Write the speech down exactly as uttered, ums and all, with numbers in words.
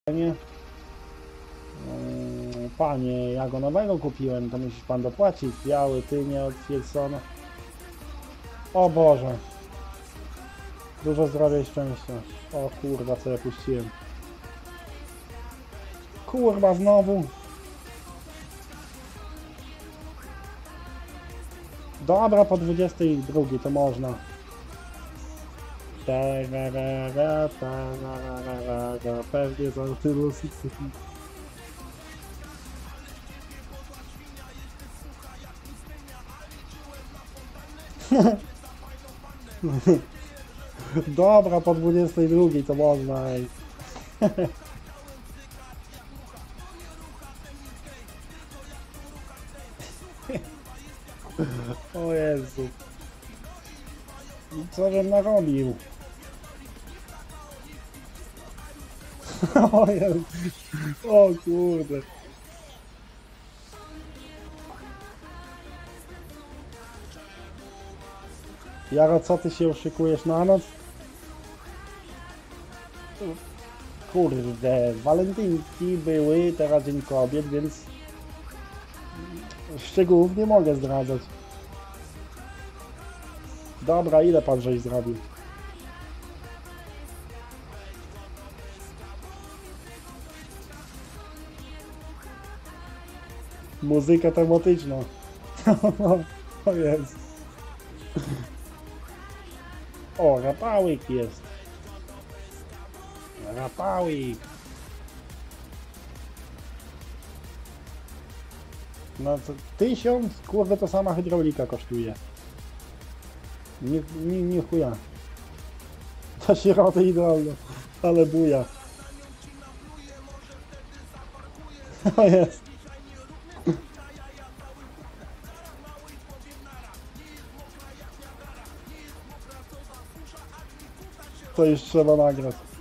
Panie, yy, panie, ja go nowego kupiłem, to musisz pan dopłacić. Biały, tynie od Filsona. O Boże. Dużo zdrowia i szczęścia. O kurwa, co ja puściłem. Kurwa, znowu. Dobra, po dwudziestej drugiej to można. Tararara, tararara, pewnie za tylu sukcesów. Dobra, po dwudziestej drugiej to można, ej. O Jezu. Co żem narobił? O Jezu. O kurde. Jaro, co ty się szykujesz na noc? Kurde, walentynki były, teraz dzień kobiet, więc szczegółów nie mogę zdradzać. Dobra, ile pan żeś zrobił? Muzyka tematyczna. O jest. O, rapałyk jest. Rapałyk. No to tysiąc, kurde, to sama hydraulika kosztuje. Nie, nie, nie chuja. To środę idealna, ale buja. O jest. To już trzeba nagrać.